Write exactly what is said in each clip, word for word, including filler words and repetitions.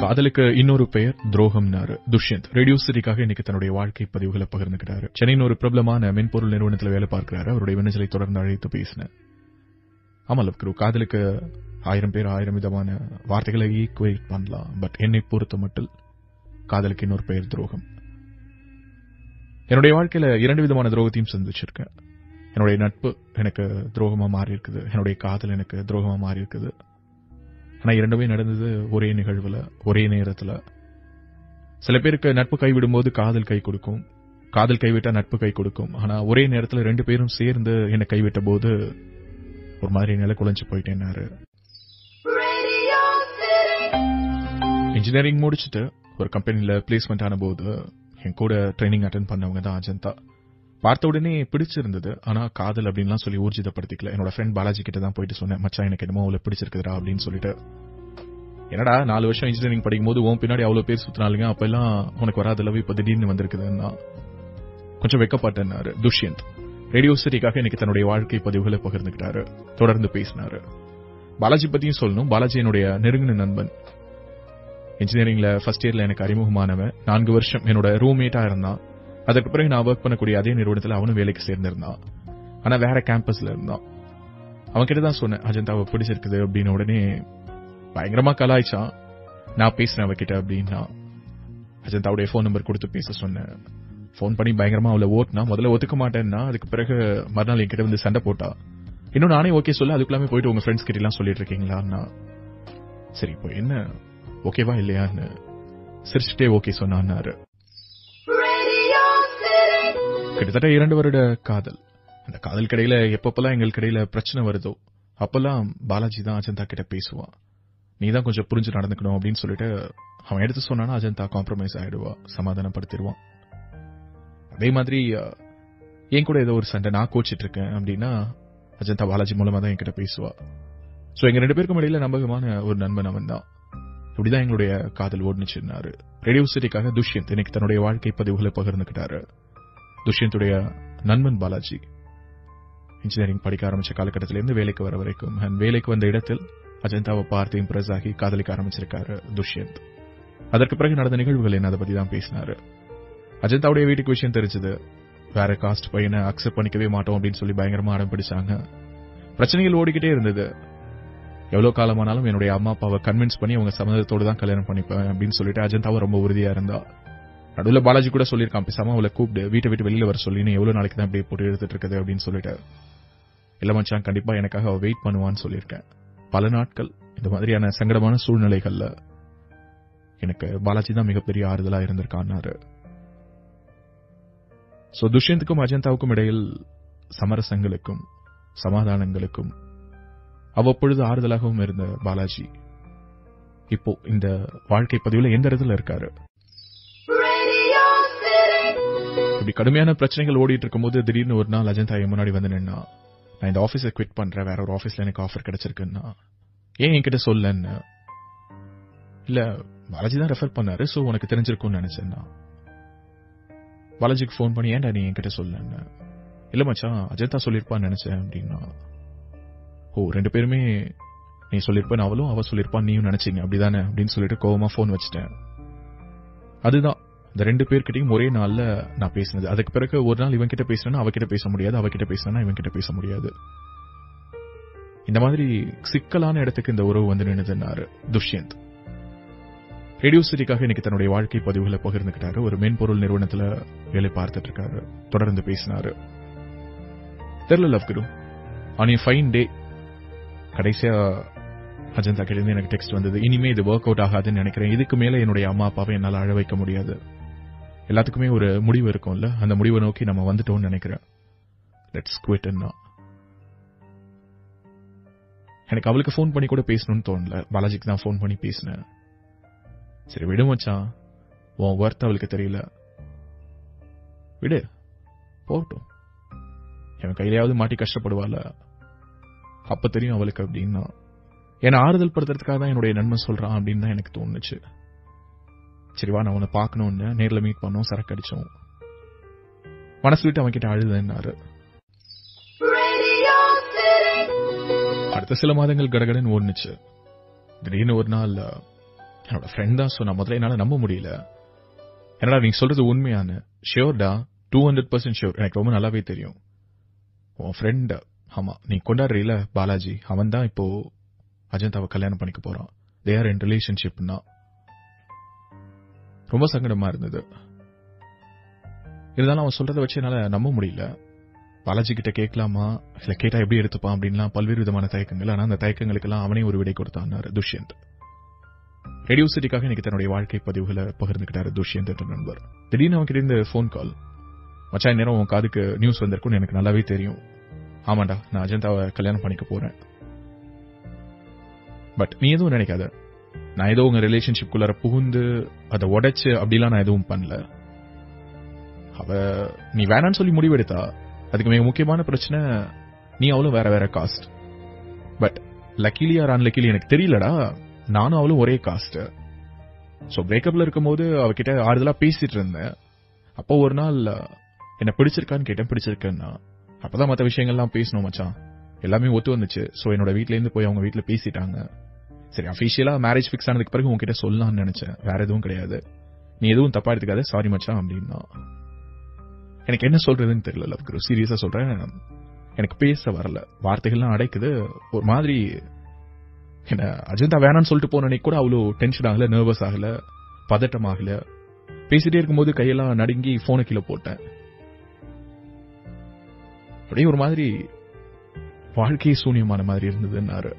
காதலுக்கு இன்னொரு பெயர் துரோகம்னாரு துஷ்யந்த். ரேடியோ சிட்டிக்காக இன்னைக்கு தன்னுடைய வாழ்க்கை பதிவுகளை பகிர்ந்துக்கிட்டாரு. சென்னையின் ஒரு பிரபலமான மென்பொருள் நிறுவனத்தில் வேலை பார்க்கிறாரு. அவருடைய மின்னஞ்சலை தொடர்ந்து அழைத்து பேசினேன். ஆமா லவ்குரு, காதலுக்கு ஆயிரம் பேர் ஆயிரம் விதமான வார்த்தைகளை ஈக்குவேட் பண்ணலாம். பட் என்னை பொறுத்த மட்டும் காதலுக்கு இன்னொரு பெயர் துரோகம். என்னுடைய வாழ்க்கையில இரண்டு விதமான துரோகத்தையும் சந்திச்சிருக்கேன். என்னுடைய நட்பு எனக்கு துரோகமா மாறி இருக்குது, என்னுடைய காதல் எனக்கு துரோகமா மாறி இருக்குது. ஆனா இரண்டுமே நடந்தது ஒரே நிகழ்வுல, ஒரே நேரத்துல. சில பேருக்கு நட்பு கைவிடும் போது காதல் கை கொடுக்கும், காதல் கைவிட்டா நட்பு கை கொடுக்கும். ஆனா ஒரே நேரத்துல ரெண்டு பேரும் சேர்ந்து என்னை கைவிட்ட போது ஒரு மாதிரி நிலை குலைஞ்சு போயிட்டேன்னாரு. இன்ஜினியரிங் முடிச்சுட்டு ஒரு கம்பெனில பிளேஸ்மெண்ட் ஆன போது என் கூட ட்ரைனிங் அட்டென்ட் பண்ணவங்க தான் அஜந்தா. பார்த்த உடனே பிடிச்சிருந்தது. ஆனா காதல் அப்படின்லாம் சொல்லி ஊர்ஜிதப்படுத்திக்கல. என்னோட ஃப்ரெண்ட் பாலாஜி கிட்ட தான் போயிட்டு சொன்னேன், மச்சான் எனக்கு என்னமோ அவ்வளவு பிடிச்சிருக்குதுடா அப்படின்னு சொல்லிட்டு. என்னடா நாலு வருஷம் இன்ஜினியரிங் படிக்கும் போது உன் பின்னாடி அவ்வளவு பேர் சுத்தினாலுங்க, அப்ப எல்லாம் உனக்கு வராத அளவு இப்ப திடீர்னு வந்திருக்குதுன்னா கொஞ்சம் வெக்கப்பட்டேன்னாரு துஷ்யந்த். ரேடியோ சிட்டிக்காக இன்னைக்கு தன்னுடைய வாழ்க்கை பதிவுகளை பகிர்ந்துக்கிட்டாரு. தொடர்ந்து பேசினாரு. பாலாஜி பத்தியும் சொல்லணும். பாலாஜி என்னுடைய நெருங்கின நண்பன். இன்ஜினியரிங்ல ஃபர்ஸ்ட் இயர்ல எனக்கு அறிமுகமானவன். நான்கு வருஷம் என்னோட ரூம்மேட்டா இருந்தான். அதற்கு பிறகு நான் ஒர்க் பண்ணக்கூடிய அதே நிறுவனத்தில் அவனும் வேலைக்கு சேர்ந்திருந்தான். ஆனா வேற கேம்பஸ்ல இருந்தான். அவன் கிட்ட தான் சொன்னேன், அஜந்தாவை பிடிச்சிருக்குது அப்படின்னு. உடனே பயங்கரமா கலாய்ச்சான். நான் பேசுறேன் அவகிட்ட அப்படின்னா. அஜந்தாவுடைய போன் நம்பர் கொடுத்து பேச சொன்னேன். போன் பண்ணி பயங்கரமா அவளை ஓட்டினா. முதல்ல ஒத்துக்க மாட்டேன்னா, அதுக்கு பிறகு மறுநாள் என்கிட்ட வந்து சண்டை போட்டா. இன்னும் நானே ஓகே சொல்ல, அதுக்குள்ளாமே போயிட்டு உங்க ஃப்ரெண்ட்ஸ் கிட்ட எல்லாம் சொல்லிட்டு இருக்கீங்களான்னா, சரி இப்போ என்ன ஓகேவா இல்லையான்னு சிரிச்சுட்டே ஓகே சொன்னாரு. கிட்டத்தட்ட இரண்டு வருட காதல். அந்த காதல் கடையில எப்பப்பெல்லாம் எங்களுக்கு இடையில பிரச்சனை வருதோ அப்பெல்லாம் பாலாஜி தான் அஜந்தா கிட்ட பேசுவான். நீ தான் கொஞ்சம் புரிஞ்சு நடந்துக்கணும் அப்படின்னு சொல்லிட்டு அவன் எடுத்து சொன்னானா அஜந்தா காம்ப்ரமைஸ் ஆயிடுவா, சமாதானப்படுத்திடுவான். அதே மாதிரி என் கூட ஏதோ ஒரு சண்டை நான் கோச்சிட்டு இருக்கேன் அப்படின்னா அஜந்தா பாலாஜி மூலமா தான் என்கிட்ட பேசுவா. சோ எங்க ரெண்டு பேருக்கும் இடையில நம்பகமான ஒரு நண்பன் அவன் தான். இப்படிதான் எங்களுடைய காதல் ஓடுனுச்சுன்னாரு. ரேடியோ சிட்டிக்காக துஷ்யந்த் இன்னைக்கு தன்னுடைய வாழ்க்கை பதிவுகளை பகிர்ந்துக்கிட்டாரு. துஷ்யந்துடைய நண்பன் பாலாஜி இன்ஜினியரிங் படிக்க ஆரம்பிச்ச காலகட்டத்திலிருந்து வேலைக்கு வர வரைக்கும் வேலைக்கு வந்த இடத்தில் அஜந்தாவை பார்த்து இம்ப்ரெஸ் ஆகி காதலிக்க ஆரம்பிச்சிருக்காரு துஷ்யந்த். அதற்கு பிறகு நடந்த நிகழ்வுகள் என்ன அதை பத்தி தான் பேசினாரு. அஜந்தாவுடைய வீட்டுக்கு விஷயம் தெரிஞ்சது. வேற காஸ்ட் பையனை அக்செப்ட் பண்ணிக்கவே மாட்டோம் அப்படின்னு சொல்லி பயங்கரமா அடம் பிடிச்சாங்க. பிரச்சனைகள் ஓடிக்கிட்டே இருந்தது. எவ்வளவு காலமானாலும் என்னுடைய அம்மா அப்பாவை கன்வின்ஸ் பண்ணி அவங்க சம்மதத்தோடு தான் கல்யாணம் பண்ணிப்பேன் அப்படின்னு சொல்லிட்டு அஜந்தாவை ரொம்ப உறுதியா இருந்தா. நடுவில் பாலாஜி கூட சொல்லியிருக்கான், பேசாம அவளை கூப்பிட்டு வீட்டை விட்டு வெளியில வர சொல்லி, நீ எவ்வளவு நாளைக்கு தான் இப்படி போட்டு எடுத்துட்டு இருக்குது அப்படின்னு சொல்லிட்டு. இல்ல மச்சான், கண்டிப்பா எனக்காக அவ வெயிட் பண்ணுவான்னு சொல்லியிருக்கேன். பல நாட்கள் இந்த மாதிரியான சங்கடமான சூழ்நிலைகள்ல எனக்கு பாலாஜி தான் மிகப்பெரிய ஆறுதலா இருந்திருக்கான்னாரு. சோ துஷ்யந்துக்கும் அஜந்தாவுக்கும் இடையில் சமரசங்களுக்கும் சமாதானங்களுக்கும் அவ்வப்பொழுது ஆறுதலாகவும் இருந்த பாலாஜி இப்போ இந்த வாழ்க்கை பதிவுல எந்த இடத்துல இருக்காரு? இப்படி கடுமையான பிரச்சனைகள் ஓடிட்டு இருக்கும் போது திடீர்னு ஒரு நாள் அஜந்தா என் முன்னாடி வந்து நின்னா, நான் இந்த ஆபீஸை குவிட் பண்றேன், வேற ஒரு ஆபீஸ்ல எனக்கு ஆஃபர் கிடைச்சிருக்குன்னா. ஏன் என்கிட்ட சொல்லன்னு. இல்ல பாலாஜி தான் ரெஃபர் பண்ணாரு, சோ உனக்கு தெரிஞ்சிருக்கும்னு நினைச்சேன்னா. பாலாஜிக்கு போன் பண்ணி ஏன்டா நீ என்கிட்ட சொல்லன்னு. இல்ல மச்சான் அஜந்தா சொல்லிருப்பான்னு நினைச்சேன் அப்படின்னா. ஓ ரெண்டு பேருமே நீ சொல்லிருப்பேன் அவளும் அவ சொல்லிருப்பான் நீயும் நினைச்சீங்க அப்படிதானே அப்படின்னு சொல்லிட்டு கோவமா போன் வச்சுட்டேன். அதுதான் இந்த ரெண்டு பேர்கிட்டையும் ஒரே நாள்ல நான் பேசினது. அதுக்கு பிறகு ஒரு நாள் இவன் கிட்ட பேசினா அவகிட்ட பேச முடியாது, அவகிட்ட பேசினா இவன் கிட்ட பேச முடியாது. இந்த மாதிரி சிக்கலான இடத்துக்கு இந்த உறவு வந்து நின்னுதுன்னாரு துஷ்யந்த். ரேடியோ சிட்டிக்காக இன்னைக்கு தன்னுடைய வாழ்க்கை பதிவுகளை பகிர்ந்துக்கிட்டாரு. ஒரு மென்பொருள் நிறுவனத்துல வேலை பார்த்துட்டு இருக்காரு. தொடர்ந்து பேசினாரு. தெரியல லவ்குரு, ஆன் ஏ ஃபைன் டே கடைசியா அஜந்தா கிட்ட எனக்கு டெக்ஸ்ட் வந்தது. இனிமே இது ஒர்க் அவுட் ஆகாதுன்னு நினைக்கிறேன். இதுக்கு மேல என்னுடைய அம்மா அப்பாவை என்னால அழ வைக்க முடியாது. எல்லாத்துக்குமே ஒரு முடிவு இருக்கும்ல, அந்த முடிவை நோக்கி நம்ம வந்துட்டோம்னு நினைக்கிறேன். லெட்ஸ் குவிட்னா. எனக்கு அவளுக்கு போன் பண்ணி கூட பேசணும்னு தோணல. பாலாஜிக்கு தான் போன் பண்ணி பேசினேன். சரி விடு மச்சான், உன் ஒர்த் அவளுக்கு தெரியல, விடு போகட்டும். என் கையிலையாவது மாட்டி கஷ்டப்படுவாள், அப்ப தெரியும் அவளுக்கு அப்படின்னா. என்னை ஆறுதல் படுத்துறதுக்காக தான் என்னுடைய நண்பன் சொல்றான் அப்படின்னு தான் எனக்கு தோணுச்சு. சரிவா நான் உன்னை பார்க்கணும்னு நேரில் மீட் பண்ணோம், சரக்கு அடிச்சோம். மனசு விட்டு அவன் கிட்ட அழுதுன்னாரு. அடுத்த சில மாதங்கள் கடகடன் ஓடுனுச்சு. திடீர்னு ஒரு நாள் என்னோட ஃப்ரெண்ட் தான் சொன்னா. முதல்ல என்னால நம்ப முடியல. என்னடா நீங்க சொல்றது உண்மையான? ஷியோர்டா, டூ ஹண்ட்ரட் பர்சன்ட் ஷியோர். எனக்கு ரொம்ப நல்லாவே தெரியும். உன் ஃப்ரெண்ட், ஆமா நீ கொண்டாடுறீல பாலாஜி, அவன் தான் இப்போ அஜந்தாவை கல்யாணம் பண்ணிக்க போறான். தே ஆர் இன் ரிலேஷன்ஷிப்னா. ரொம்ப சங்கடமா இருந்தது. இருந்தாலும் அவன் சொல்றதை வச்சு என்னால நம்ப முடியல. பாலாஜி கிட்ட கேட்கலாமா, இல்ல கேட்டா எப்படி எடுத்துப்பான் அப்படின்லாம் பல்வேறு விதமான தயக்கங்கள். ஆனா அந்த தயக்கங்களுக்கெல்லாம் அவனே ஒரு விடை கொடுத்தான் துஷ்யந்த். ரேடியோ சிட்டிக்காக இன்னைக்கு தன்னுடைய வாழ்க்கை பதிவுகளை பகிர்ந்துக்கிட்டாரு துஷ்யந்த் என்ற நண்பர். திடீர்னு அவன் கிட்ட இருந்து போன் கால். மச்சான் நேரம் உன் காதுக்கு நியூஸ் வந்திருக்குன்னு எனக்கு நல்லாவே தெரியும். ஆமாண்டா, நான் அஜந்தாவை கல்யாணம் பண்ணிக்க போறேன். பட் நீ எதுவும் நினைக்காத, நான் ஏதோ உங்க ரிலேஷன்ஷிப் குள்ளார புகுந்து அதை உடைச்சு அப்படிலாம் நான் எதுவும் பண்ணல. அவ நீ வேணான்னு சொல்லி முடிவெடுத்தா. அதுக்கு மிக முக்கியமான பிரச்சனை, நீ அவளும் வேற வேற caste. But luckily or unluckily எனக்கு தெரியலடா, நானும் அவளும் ஒரே காஸ்ட். சோ பிரேக்கப்ல இருக்கும் போது அவகிட்ட ஆறுதலா பேசிட்டு இருந்தேன். அப்போ ஒரு நாள் என்ன பிடிச்சிருக்கான்னு கேட்டேன். பிடிச்சிருக்கேன்னா அப்பதான் மற்ற விஷயங்கள்லாம் பேசணும் மச்சான். எல்லாமே ஒத்து வந்துச்சு. சோ என்னோட வீட்ல இருந்து போய் அவங்க வீட்டுல பேசிட்டாங்க. சரி, அபிஷியலா மேரேஜ் பிக்ஸ் ஆனதுக்கு பிறகு உங்ககிட்ட சொல்லலாம்னு நினைச்சேன். வேற எதுவும் கிடையாது. நீ எதுவும் தப்பா எடுத்துக்காத, சாரி மச்சான் அப்படின்னா. எனக்கு என்ன சொல்றதுன்னு தெரியல லவ்குரு, சீரியஸா சொல்றேன். எனக்கு பேச வரல, வார்த்தைகள்லாம் அடைக்குது. ஒரு மாதிரி என்ன அஜந்தா வேணான்னு சொல்லிட்டு போன கூட அவ்வளோ டென்ஷன் ஆகல, நர்வஸ் ஆகல, பதட்டம் ஆகல. பேசிட்டே இருக்கும்போது கையெல்லாம் நடுங்கி போனை கீழே போட்டேன். அப்படியே ஒரு மாதிரி வாழ்க்கையை சூன்யமான மாதிரி இருந்ததுன்னாரு.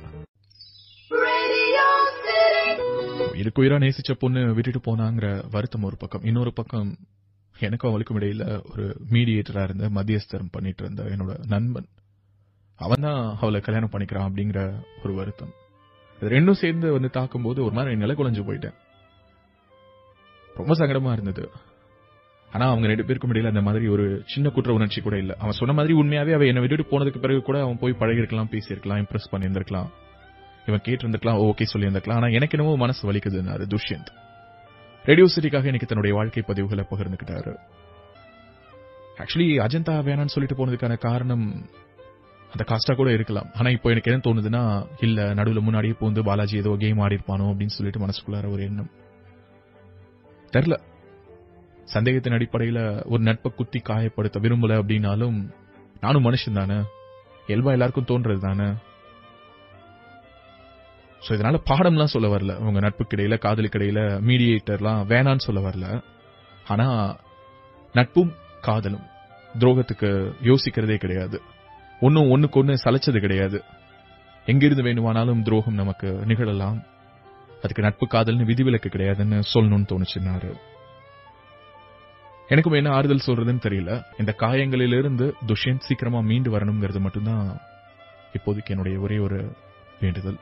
இதுக்கு உயிரா நேசிச்ச பொண்ணு விட்டுட்டு போனாங்கிற வருத்தம் ஒரு பக்கம். இன்னொரு பக்கம் எனக்கும் அவளுக்கும் இடையில ஒரு மீடியேட்டரா இருந்த, மத்தியஸ்தரம் பண்ணிட்டு இருந்த என்னோட நண்பன், அவன் தான் அவளை கல்யாணம் பண்ணிக்கிறான் அப்படிங்கிற ஒரு வருத்தம். ரெண்டும் சேர்ந்து வந்து தாக்கும் போது ஒரு மாதிரி நிலை குலைஞ்சு போயிட்டேன். ரொம்ப சங்கடமா இருந்தது. ஆனா அவங்க ரெண்டு பேருக்கும் இடையில அந்த மாதிரி ஒரு சின்ன குற்ற உணர்ச்சி கூட இல்ல. அவன் சொன்ன மாதிரி உண்மையாவே அவ என்னை விட்டுட்டு போனதுக்கு பிறகு கூட அவன் போய் பழகி இருக்கலாம், பேசி இருக்கலாம், இம்ப்ரெஸ் பண்ணியிருந்திருக்கலாம், இவன் கேட்டு இருந்திருக்கலாம், ஓகே சொல்லி இருந்திருக்கலாம். ஆனா எனக்கு என்னவோ மனசு வலிக்குதுன்னாரு துஷ்யந்த். ரேடியோ சிட்டிக்காக இன்னைக்கு தன்னுடைய வாழ்க்கை பதிவுகளை பகிர்ந்துக்கிட்டாரு. ஆக்சுவலி அஜந்தா வேணான்னு சொல்லிட்டு போனதுக்கான காரணம் அந்த காஸ்டா கூட இருக்கலாம். ஆனா இப்போ எனக்கு என்ன தோணுதுன்னா, இல்ல நடுவில் முன்னாடியே போந்து பாலாஜி ஏதோ கேம் ஆடி இருப்பானோ அப்படின்னு சொல்லிட்டு மனசுக்குள்ளார ஒரு எண்ணம். தெரியல, சந்தேகத்தின் அடிப்படையில ஒரு நட்பை குத்தி காயப்படுத்த விரும்பல அப்படின்னாலும் நானும் மனுஷன் தானே, இயல்பா எல்லாருக்கும் தோன்றது தானே. சோ இதனால பாடம்லாம் சொல்ல வரல. உங்க நட்புக்கு இடையில, காதலுக்கு இடையில மீடியேட்டர்லாம் வேணான்னு சொல்ல வரல. ஆனா நட்பும் காதலும் துரோகத்துக்கு யோசிக்கிறதே கிடையாது. ஒன்னும் ஒண்ணுக்கு ஒண்ணு சலைச்சது கிடையாது. எங்கிருந்து வேணுமானாலும் துரோகம் நமக்கு நிகழலாம். அதுக்கு நட்பு காதல்னு விதிவிலக்கு கிடையாதுன்னு சொல்லணும்னு தோணுச்சுன்னாரு. எனக்கும் என்ன ஆறுதல் சொல்றதுன்னு தெரியல. இந்த காயங்களிலிருந்து துஷ்யந்த் சீக்கிரமா மீண்டு வரணுங்கிறது மட்டும்தான் இப்போதைக்கு என்னுடைய ஒரே ஒரு வேண்டுதல்.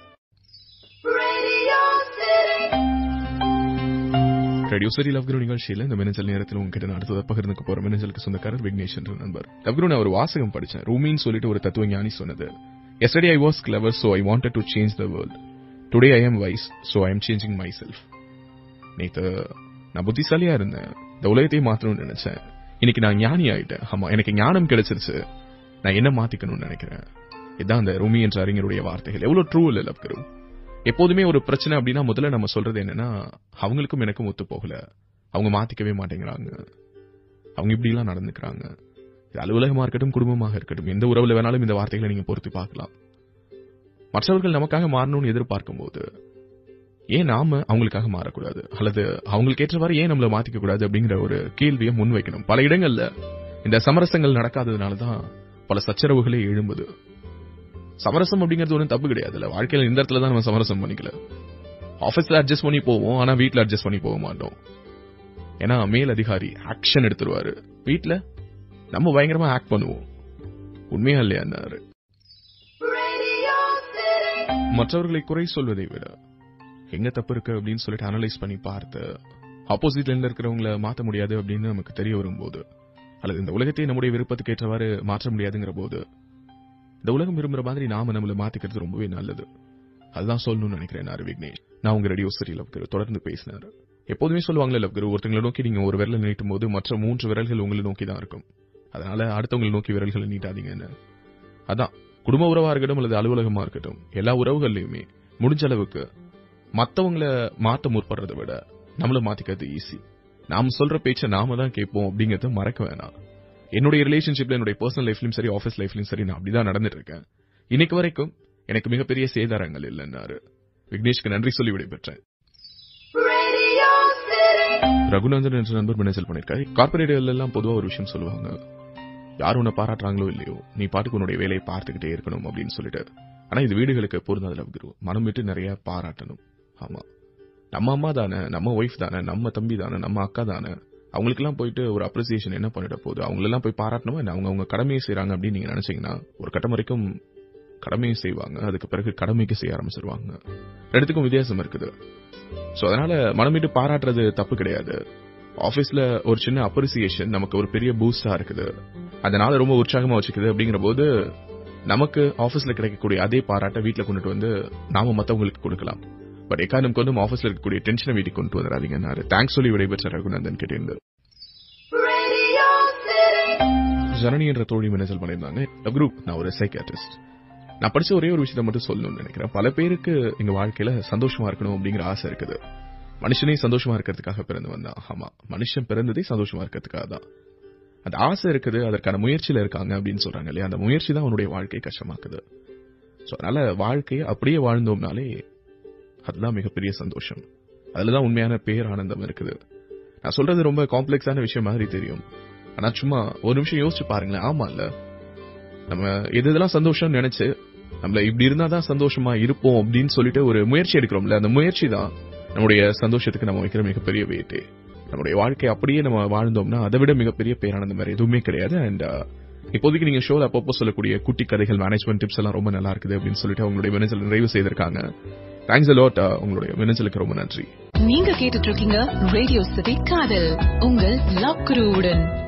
ரேடியோ சிட்டி லவ்குரு நிகழ்ச்சியில இந்த மின்னஞ்சல் நேரத்தில் உங்ககிட்ட அடுத்ததை பகிர்ந்துக்க போற மின்னஞ்சலுக்கு சொந்தக்காரர் விக்னேஷ் என்ற நண்பர். லவ்குரு, நான் ஒரு வாசகம் படிச்சேன். ரூமின்னு சொல்லிட்டு ஒரு தத்துவ ஞானி சொன்னது. Yesterday I was clever, so I wanted to change the world. Today I am wise, so I am changing myself. நேத்து நான் புத்திசாலியா இருந்தேன், இந்த உலகத்தை மாற்றணும்னு நினைச்சேன். இன்னைக்கு நான் ஞானி ஆயிட்டேன். ஆமா, எனக்கு ஞானம் கிடைச்சிருச்சு. நான் என்ன மாத்திக்கணும்னு நினைக்கிறேன். இதுதான் அந்த ரூமி என்ற அறிஞருடைய வார்த்தைகள். எவ்வளவு ட்ரூ இல்ல லவ்குரு. எப்போதுமே ஒரு பிரச்சனை அப்படின்னா முதல்ல நம்ம சொல்றது என்னன்னா, அவங்களுக்கும் எனக்கும் ஒத்து போகல, அவங்க மாத்திக்கவே மாட்டேங்கிறாங்க, அவங்க இப்படி எல்லாம் நடந்துக்கிறாங்க. இது அலுவலகமா இருக்கட்டும், குடும்பமாக இருக்கட்டும், எந்த உறவுல வேணாலும் இந்த வார்த்தைகளை நீங்க பொறுத்து பார்க்கலாம். மற்றவர்கள் நமக்காக மாறணும்னு எதிர்பார்க்கும் போது ஏன் நாம அவங்களுக்காக மாறக்கூடாது, அல்லது அவங்களுக்கு ஏற்றவாறு ஏன் நம்மள மாத்திக்க கூடாது அப்படிங்கிற ஒரு கேள்வியை முன்வைக்கணும். பல இடங்கள்ல இந்த சமரசங்கள் நடக்காததுனாலதான் பல சச்சரவுகளே எழும்புது. சமரசம் அப்படிங்கிறது ஒன்றும் தப்பு கிடையாதுல்ல. வாழ்க்கையில இந்த இடத்துல தான் நம்ம சமரசம் பண்ணிக்கல. ஆபீஸ்ல அட்ஜஸ்ட் பண்ணி போவோம், ஆனா வீட்டுல அட்ஜஸ்ட் பண்ணி போக மாட்டோம். ஏன்னா மேல் அதிகாரி ஆக்ஷன் எடுத்துருவாரு, வீட்டுல நம்ம பயங்கரமா ஆக்ட் பண்ணுவோம். உண்மையா இல்லையாரு? மற்றவர்களை குறை சொல்வதை விட எங்க தப்பு இருக்கு அப்படின்னு சொல்லிட்டு அனலைஸ் பண்ணி பார்த்து ஆப்போசிட்ல இருந்து இருக்கிறவங்களை மாற்ற முடியாது அப்படின்னு நமக்கு தெரிய வரும்போது, அல்லது இந்த உலகத்தை நம்முடைய விருப்பத்துக்கு ஏற்றவாறு மாற்ற முடியாதுங்கிற போது, இந்த உலகம் விரும்புற மாதிரி நாம நம்மள மாத்திக்கிறது ரொம்பவே நல்லது. அதுதான் சொல்லணும்னு நினைக்கிறேன் நான் விக்னேஷ். நான் உங்க ரேடியோ சிட்டி லவ்குரு தொடர்ந்து பேசினாரு. எப்போதுமே சொல்லுவாங்களே லவ்குரு, ஒருத்தங்களை நோக்கி நீங்க ஒரு விரலை நீட்டும் போது மற்ற மூன்று விரல்கள் உங்களை நோக்கி தான் இருக்கும். அதனால அடுத்தவங்களை நோக்கி விரல்களை நீட்டாதீங்கன்னு. அதான் குடும்ப உறவா இருக்கட்டும் அல்லது அலுவலகமா இருக்கட்டும், எல்லா உறவுகள்லயுமே முடிஞ்ச அளவுக்கு மத்தவங்கள மாத்த முற்படுறதை விட நம்மள மாத்திக்கிறது ஈஸி. நாம சொல்ற பேச்ச நாம தான் கேட்போம் அப்படிங்கறத மறக்க வேணாம். என்னுடைய ரிலேஷன்ஷிப்ல, என்னுடைய பர்சனல் லைஃப்லயும் சரி, ஆபீஸ் லைஃப்லயும் சரி, நான் அப்படிதான் நடந்துட்டு இருக்கேன். இன்னைக்கு வரைக்கும் எனக்கு மிகப்பெரிய சேதாரங்கள் இல்லைன்னாரு. விக்னேஷ்க்கு நன்றி சொல்லி விடைபெற்றேன். ரகுநந்தன் என்ற நண்பர் மின்னஞ்சல் பண்ணிருக்காரு. கார்பரேட்ல எல்லாம் பொதுவா ஒரு விஷயம் சொல்லுவாங்க, யார் உன்னை பாராட்டுறாங்களோ இல்லையோ நீ பாட்டுக்கு உன்னுடைய வேலையை பார்த்துக்கிட்டே இருக்கணும் அப்படின்னு சொல்லிட்டு. ஆனா இது வீடுகளுக்கு பொருந்தாத லவ்குரு. மனம் விட்டு நிறைய பாராட்டணும். ஆமா, நம்ம அம்மா தானே, நம்ம ஒய்ஃப் தானே, நம்ம தம்பி தானே, நம்ம அக்கா தானே, அவங்களுக்கு எல்லாம் போயிட்டு ஒரு அப்ரிசியேஷன் என்ன பண்ணிட போகுது? அவங்களெல்லாம் போய் பாராட்டணுமா? அவங்க அவங்க கடமையை செய்யறாங்க அப்படின்னு நீங்க நினைச்சீங்கன்னா ஒரு கட்டம் வரைக்கும் கடமையை செய்வாங்க, அதுக்கு பிறகு கடமைக்கு செய்ய ஆரம்பிச்சிருவாங்க. ரெண்டுத்துக்கும் வித்தியாசம் இருக்குது. சோ அதனால மனமிட்டு பாராட்டுறது தப்பு கிடையாது. ஆபீஸ்ல ஒரு சின்ன அப்ரிசியேஷன் நமக்கு ஒரு பெரிய பூஸ்டா இருக்குது, அதனால ரொம்ப உற்சாகமா வச்சுக்குது. அப்படிங்கிற போது நமக்கு ஆபீஸ்ல கிடைக்கக்கூடிய அதே பாராட்ட வீட்டுல கொண்டுட்டு வந்து நாம மத்தவங்களுக்கு கொடுக்கலாம். பட் எக்காரணம் கொண்டும் ஆபீஸ்ல இருக்கக்கூடிய டென்ஷனை வீட்டுக்கு கொண்டு வந்துடாதீங்க. தேங்க்ஸ் சொல்லி விடைபெற்ற ரகுநந்தன் கிட்டே ஜனனி என்ற தோழி மின்னஞ்சல் பண்ணியிருந்தாங்க. குரூப், நான் ஒரு சைக்கியாட்ரிஸ்ட். நான் படிச்ச ஒரே ஒரு விஷயத்தை மட்டும் சொல்லணும்னு நினைக்கிறேன். பல பேருக்கு எங்க வாழ்க்கையில சந்தோஷமா இருக்கணும் அப்படிங்கிற ஆசை இருக்குது. மனுஷனே சந்தோஷமா இருக்கிறதுக்காக பிறந்து வந்தான். ஆமா, மனுஷன் பிறந்ததே சந்தோஷமா இருக்கிறதுக்காக தான். அந்த ஆசை இருக்குது, அதற்கான முயற்சியில இருக்காங்க அப்படின்னு சொல்றாங்க இல்லையா? அந்த முயற்சி தான் அவனுடைய வாழ்க்கையை கஷ்டமாக்குது. சோ அதனால வாழ்க்கையை அப்படியே வாழ்ந்தோம்னாலே அதுதான் மிகப்பெரிய சந்தோஷம். அதுலதான் உண்மையான பேர் ஆனந்தம் இருக்குது. நான் சொல்றது ரொம்ப காம்ப்ளெக்ஸான விஷயம் மாதிரி தெரியும், ஆனா சும்மா ஒரு நிமிஷம் யோசிச்சு பாருங்களேன். ஆமா இல்ல, நம்ம எது இதெல்லாம் சந்தோஷம் நினைச்சு நம்மள இப்படி இருந்தாதான் சந்தோஷமா இருப்போம் அப்படின்னு சொல்லிட்டு ஒரு முயற்சி எடுக்கிறோம்ல, அந்த முயற்சி தான் நம்முடைய சந்தோஷத்துக்கு நம்ம வைக்கிற மிகப்பெரிய வெயிட்டே. நம்முடைய வாழ்க்கை அப்படியே நம்ம வாழ்ந்தோம்னா அதை விட மிகப்பெரிய பேரானந்தம் வேற எதுவுமே கிடையாது. அண்ட் இப்போதைக்கு நீங்க ஷோல அப்பப்போ சொல்லக்கூடிய குட்டி கதைகள், மேனேஜ்மெண்ட் டிப்ஸ் எல்லாம் ரொம்ப நல்லா இருக்குது அப்படின்னு சொல்லிட்டு அவங்களுடைய மின்னஞ்சல் நிறைவு செய்திருக்காங்க. Thanks a lot. உங்களுடைய மின்னஞ்சலுக்கு ரொம்ப நன்றி. நீங்க கேட்டுட்டு இருக்கீங்க ரேடியோ சிட்டி காதல், உங்கள் லவ் குருவுடன்.